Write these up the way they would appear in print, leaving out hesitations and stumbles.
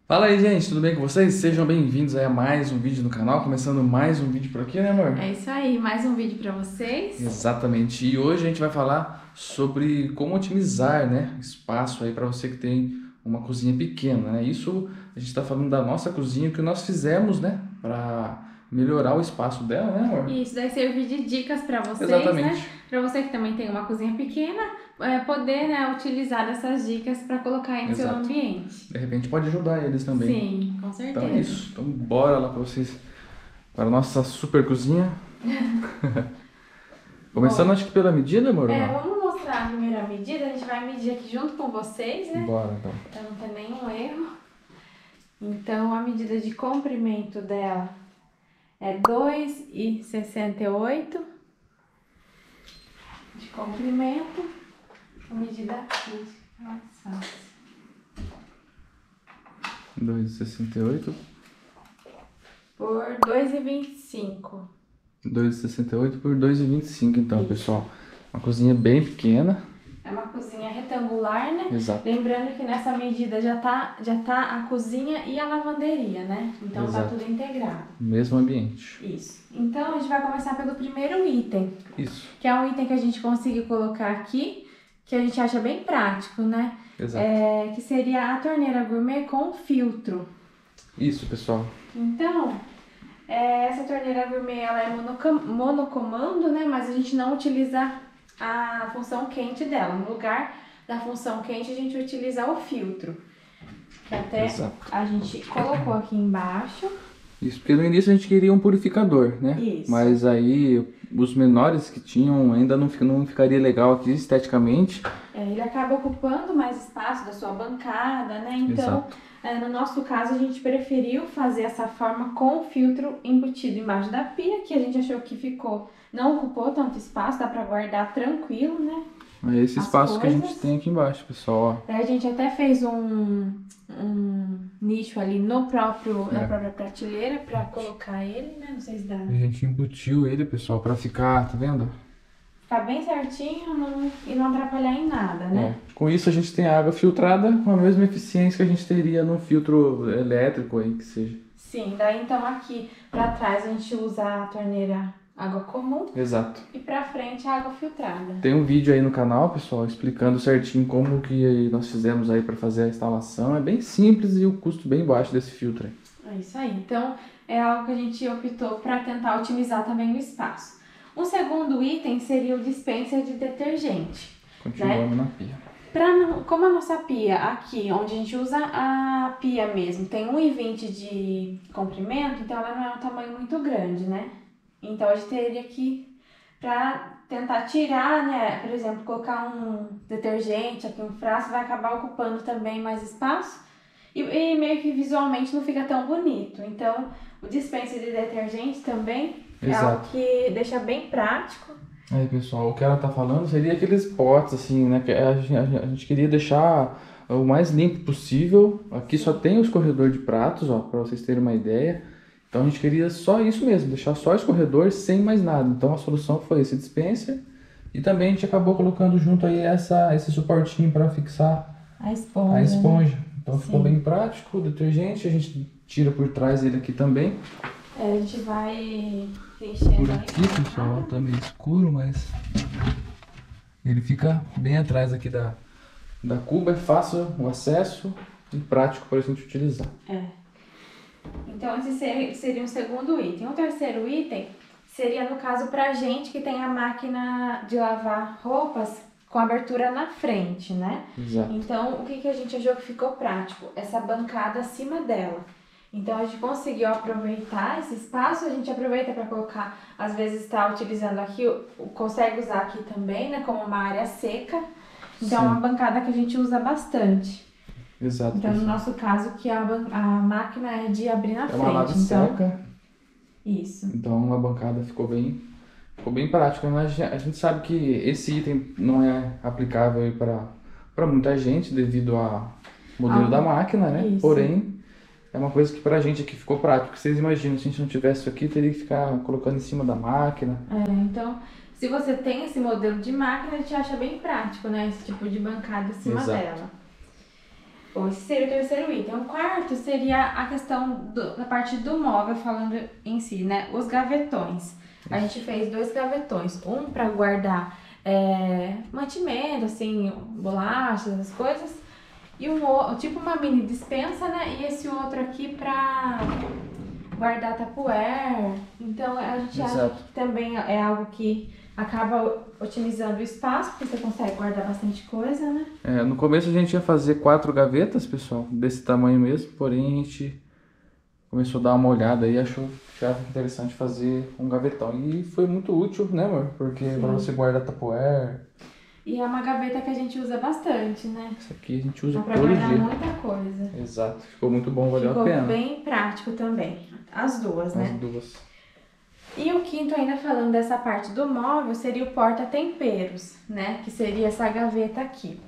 Fala aí, gente, tudo bem com vocês? Sejam bem-vindos aí a mais um vídeo no canal, começando mais um vídeo por aqui, né, amor? É isso aí, mais um vídeo para vocês. Exatamente. E hoje a gente vai falar sobre como otimizar, né, espaço aí para você que tem uma cozinha pequena, né? Isso a gente está falando da nossa cozinha, o que nós fizemos, né, para melhorar o espaço dela, né, amor? E isso daí servir de dicas para vocês, né? Exatamente. Para você que também tem uma cozinha pequena, poder, né, utilizar dessas dicas para colocar aí no seu Exato. ambiente. De repente pode ajudar eles também. Sim, com Então é certeza. isso. Então bora lá para vocês, para a nossa super cozinha. Começando Bom, acho que pela medida, amor, ou não? vamos mostrar a primeira medida. A gente vai medir aqui junto com vocês, né? Bora, então. Para não ter nenhum erro. Então, a medida de comprimento dela é 2,68 de comprimento. A medida aqui, mais fácil. 2,68. Por 2,25. 2,68 por 2,25 então, Isso. pessoal. Uma cozinha bem pequena. É uma cozinha retangular, né? Exato. Lembrando que nessa medida já tá a cozinha e a lavanderia, né? Então Exato. tá tudo integrado. Mesmo ambiente. Isso. Então a gente vai começar pelo primeiro item, Isso. que é um item que a gente conseguiu colocar aqui, que a gente acha bem prático, né? Exato. Que seria a torneira gourmet com filtro. Isso, pessoal. Então, essa torneira gourmet ela é monocomando, né? Mas a gente não utiliza a função quente dela. No lugar da função quente, a gente utiliza o filtro. Que até Exato. a gente colocou aqui embaixo. Isso, porque no início a gente queria um purificador, né? Isso. Mas aí os menores que tinham ainda não ficaria legal aqui esteticamente. Ele acaba ocupando mais espaço da sua bancada, né? Então, Exato. no nosso caso, a gente preferiu fazer essa forma com o filtro embutido embaixo da pia, que a gente achou que não ocupou tanto espaço, dá pra guardar tranquilo, né? É esse As espaço que a gente coisas. tem aqui embaixo, pessoal. Ó. Daí a gente até fez um nicho ali na própria prateleira pra colocar ele, né? Não sei se dá. A gente embutiu ele, pessoal, pra ficar, tá vendo? Ficar bem certinho e não atrapalhar em nada, né? Com isso a gente tem a água filtrada com a mesma eficiência que a gente teria no filtro elétrico aí, que seja. Sim, daí então aqui pra trás a gente usa a torneira água comum Exato. e pra frente a água filtrada. Tem um vídeo aí no canal, pessoal, explicando certinho como que nós fizemos aí para fazer a instalação. É bem simples e o custo bem baixo desse filtro aí. É isso aí. Então é algo que a gente optou para tentar otimizar também o espaço. Um segundo item seria o dispenser de detergente. Continuando na pia. Como a nossa pia aqui, onde a gente usa a pia mesmo, tem 1,20 de comprimento, então ela não é um tamanho muito grande, né? Então a gente teria que, para tentar tirar, né? Por exemplo, colocar um detergente aqui, um frasco, vai acabar ocupando também mais espaço e meio que visualmente não fica tão bonito. Então o dispenser de detergente também é algo que deixa bem prático. Aí, pessoal, o que ela tá falando seria aqueles potes, assim, né? Que a gente queria deixar o mais limpo possível. Aqui só tem o escorredor de pratos, ó, para vocês terem uma ideia. Então a gente queria só isso mesmo, deixar só o escorredor sem mais nada. Então a solução foi esse dispenser. E também a gente acabou colocando junto aí esse suportinho para fixar A esponja. a esponja. Né? Então ficou bem prático. O detergente a gente tira por trás dele aqui também. A gente vai preenchendo Por aqui, pessoal, tá meio escuro, mas ele fica bem atrás aqui da cuba. É fácil o acesso e prático para a gente utilizar. Então esse seria um segundo item. Um terceiro item seria, no caso, pra gente que tem a máquina de lavar roupas com abertura na frente, né? Exato. Então, o que a gente achou que ficou prático? Essa bancada acima dela. Então, a gente conseguiu aproveitar esse espaço, a gente aproveita para colocar, às vezes está utilizando aqui, consegue usar aqui também, né, como uma área seca. Então, é uma bancada que a gente usa bastante. Exato. Então, no nosso caso, que a máquina é de abrir na frente. É uma lave seca. Isso. Então, a bancada ficou bem prática. Mas a gente sabe que esse item não é aplicável para muita gente devido ao modelo da máquina, né? Isso. Porém, é uma coisa que pra gente aqui ficou prático. Vocês imaginam, se a gente não tivesse isso aqui, teria que ficar colocando em cima da máquina. Então, se você tem esse modelo de máquina, a gente acha bem prático, né? Esse tipo de bancada acima Exato. dela. Bom, esse seria o terceiro item. O quarto seria a questão da parte do móvel, falando em si, né? Os gavetões. A gente fez 2 gavetões. Um para guardar mantimento, assim, bolachas, essas coisas. E tipo uma mini despensa, né? E esse outro aqui para guardar Tupperware. Então a gente acha que também é algo que acaba otimizando o espaço, porque você consegue guardar bastante coisa, né? No começo a gente ia fazer 4 gavetas, pessoal, desse tamanho mesmo, porém a gente começou a dar uma olhada e achou interessante fazer um gavetão. E foi muito útil, né, amor? Porque para você guardar Tupperware. E é uma gaveta que a gente usa bastante, né? Isso aqui a gente usa pra todo guardar dia. muita coisa. Exato, ficou muito bom, valeu a pena. Ficou bem prático também, as duas, né? As duas. E o quinto, ainda falando dessa parte do móvel, seria o porta-temperos, né? Que seria essa gaveta aqui.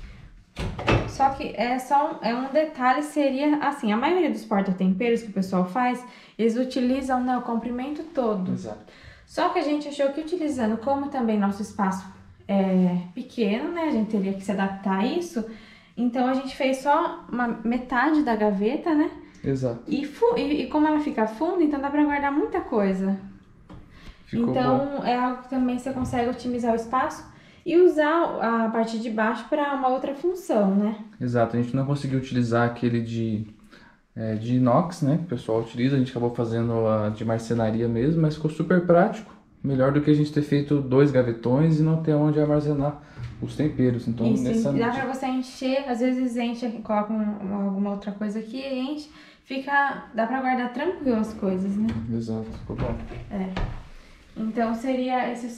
Só que um detalhe, seria assim, a maioria dos porta-temperos que o pessoal faz, eles utilizam, né, o comprimento todo. Exato. Só que a gente achou que utilizando, como também nosso espaço é pequeno, né, a gente teria que se adaptar a isso, então a gente fez só uma metade da gaveta, né? Exato. E como ela fica funda, então dá pra guardar muita coisa. Ficou então bom. É algo que também você consegue otimizar o espaço e usar a parte de baixo para uma outra função, né? Exato, a gente não conseguiu utilizar aquele de inox, né, que o pessoal utiliza, a gente acabou fazendo a de marcenaria mesmo, mas ficou super prático, melhor do que a gente ter feito 2 gavetões e não ter onde armazenar os temperos. Então, Isso, dá pra você encher, às vezes enche, coloca alguma outra coisa aqui, enche, dá pra guardar tranquilo as coisas, né? Exato, ficou bom. Então seria esse o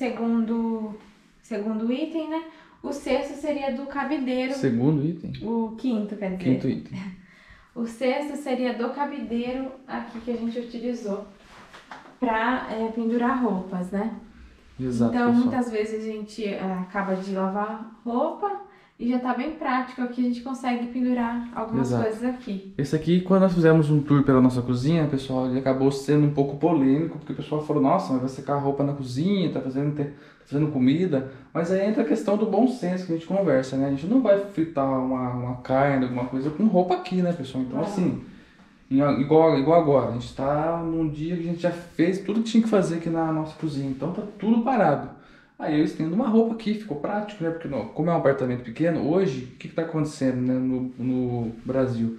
segundo item, né? O sexto seria do cabideiro. Segundo item? O quinto, quer dizer. Quinto item. O sexto seria do cabideiro aqui que a gente utilizou para pendurar roupas, né? Exato, então, pessoal. muitas vezes a gente acaba de lavar roupa e já tá bem prático aqui, a gente consegue pendurar algumas coisas aqui. Esse aqui, quando nós fizemos um tour pela nossa cozinha, pessoal, ele acabou sendo um pouco polêmico, porque o pessoal falou, nossa, mas vai secar a roupa na cozinha, tá fazendo comida, mas aí entra a questão do bom senso que a gente conversa, né? A gente não vai fritar uma carne, alguma coisa com roupa aqui, né, pessoal? Então, assim, igual agora, a gente tá num dia que a gente já fez tudo que tinha que fazer aqui na nossa cozinha, então tá tudo parado. Aí eu estendo uma roupa aqui, ficou prático, né? Porque como é um apartamento pequeno, hoje, o que está acontecendo, né, no Brasil?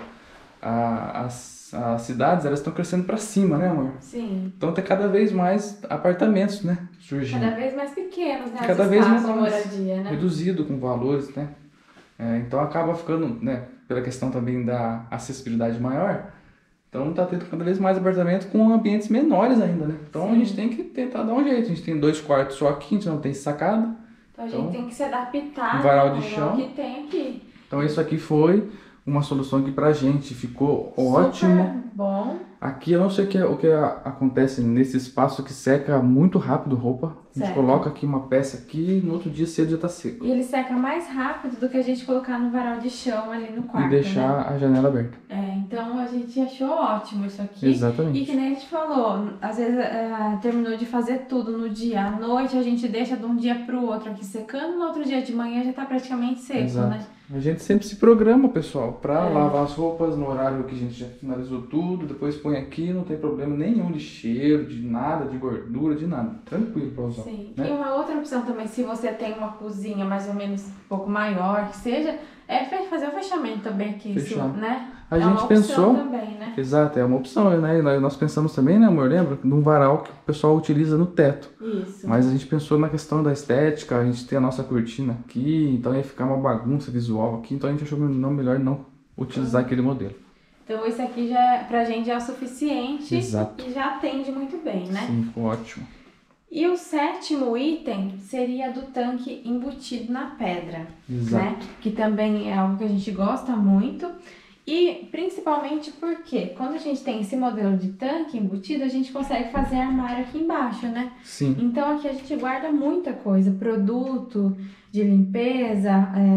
As cidades, elas estão crescendo para cima, né, amor? Sim. Então tem cada vez mais apartamentos, né, surgindo. Cada vez mais pequenos, né? Cada vez mais moradia, né? reduzido com valores, né? Então acaba ficando, né, pela questão também da acessibilidade maior, então tá tendo cada vez mais apartamentos com ambientes menores ainda, né? Então a gente tem que tentar dar um jeito. A gente tem 2 quartos só aqui, a gente não tem sacada. Então a gente tem que se adaptar um varal de chão. ao que tem aqui. Então isso aqui foi uma solução que pra gente ficou ótimo. Super bom. Aqui eu não sei o que acontece nesse espaço que seca muito rápido roupa. A gente coloca aqui uma peça aqui e no outro dia cedo já tá seco. E ele seca mais rápido do que a gente colocar no varal de chão ali no quarto, e deixar, né, a janela aberta. Então a gente achou ótimo isso aqui. Exatamente. E que nem a gente falou, às vezes terminou de fazer tudo no dia. À noite a gente deixa de um dia pro outro aqui secando, no outro dia de manhã já tá praticamente seco, Exato. né? A gente sempre se programa, pessoal, pra lavar as roupas no horário que a gente já finalizou tudo, depois põe aqui, não tem problema nenhum de cheiro, de nada, de gordura, de nada. Tranquilo pra usar. Sim. Né? E uma outra opção também, se você tem uma cozinha mais ou menos um pouco maior, que seja, é fazer o fechamento também aqui, né? A gente pensou, também, né? Exato, é uma opção, né? Nós pensamos também, né, amor, lembra? Num varal que o pessoal utiliza no teto. Isso. Mas a gente pensou na questão da estética, a gente tem a nossa cortina aqui, então ia ficar uma bagunça visual aqui, então a gente achou melhor não utilizar aquele modelo. Então esse aqui pra gente já é o suficiente. Exato. E já atende muito bem, né? Sim, ficou ótimo. E o sétimo item seria do tanque embutido na pedra, Exato. né? Que também é algo que a gente gosta muito. E principalmente porque quando a gente tem esse modelo de tanque embutido, a gente consegue fazer armário aqui embaixo, né? Sim. Então aqui a gente guarda muita coisa, produto de limpeza,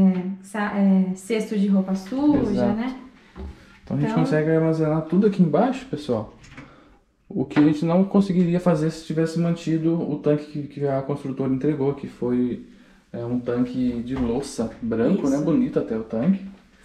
cesto de roupa suja, Exato. né? Então a gente consegue armazenar tudo aqui embaixo, pessoal. O que a gente não conseguiria fazer se tivesse mantido o tanque que a construtora entregou, que foi um tanque de louça branco, né? Bonito até o tanque.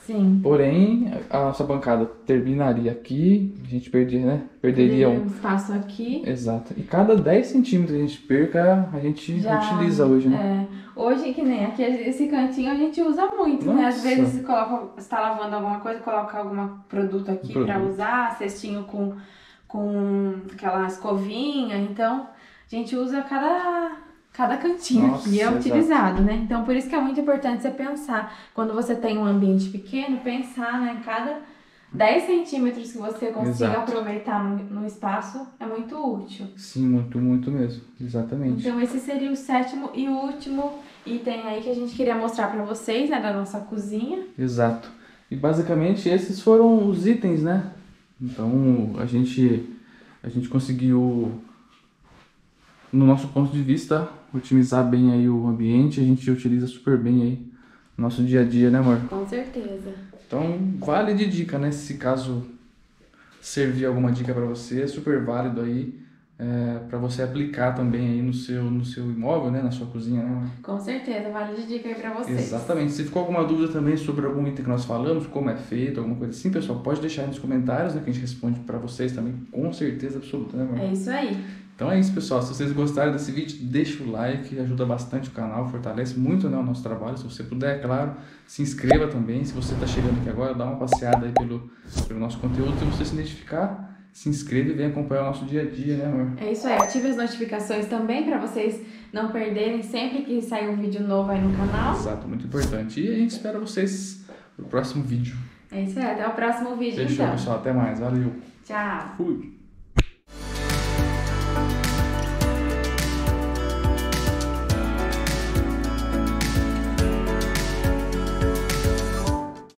Sim. Porém, a nossa bancada terminaria aqui, a gente perderia, né? Perderia um espaço aqui. Exato. E cada 10 centímetros que a gente perca, a gente Já, utiliza hoje, né? Hoje, que nem aqui, esse cantinho a gente usa muito, né? Às vezes você está lavando alguma coisa, coloca algum produto aqui para usar, cestinho com aquela escovinha. Então, a gente usa cada cantinho aqui é utilizado, né? Então, por isso que é muito importante você pensar, quando você tem um ambiente pequeno, pensar, né? Cada 10 centímetros que você consiga aproveitar no espaço é muito útil. Sim, muito, muito mesmo. Exatamente. Então, esse seria o 7º e último item aí que a gente queria mostrar pra vocês, né? Da nossa cozinha. Exato. E basicamente esses foram os itens, né? Então, a gente conseguiu, no nosso ponto de vista, otimizar bem aí o ambiente. A gente utiliza super bem aí no nosso dia a dia, né, amor? Com certeza. Então, vale de dica, né? Se caso servir alguma dica para você, é super válido aí para você aplicar também aí no seu imóvel, né? Na sua cozinha, né? Com certeza, vale de dica aí para vocês. Exatamente. Se ficou alguma dúvida também sobre algum item que nós falamos, como é feito, alguma coisa assim, pessoal, pode deixar aí nos comentários, né? Que a gente responde para vocês também, com certeza absoluta, né, amor? É isso aí. Então é isso, pessoal. Se vocês gostaram desse vídeo, deixa o like, ajuda bastante o canal, fortalece muito, né, o nosso trabalho. Se você puder, é claro, se inscreva também. Se você está chegando aqui agora, dá uma passeada aí pelo nosso conteúdo. Se você se identificar, se inscreva e vem acompanhar o nosso dia a dia, né, amor? É isso aí. Ative as notificações também para vocês não perderem sempre que sair um vídeo novo aí no canal. Exato, muito importante. E a gente espera vocês no próximo vídeo. É isso aí. Até o próximo vídeo, Fechou, então. pessoal. Até mais. Valeu. Tchau. Fui.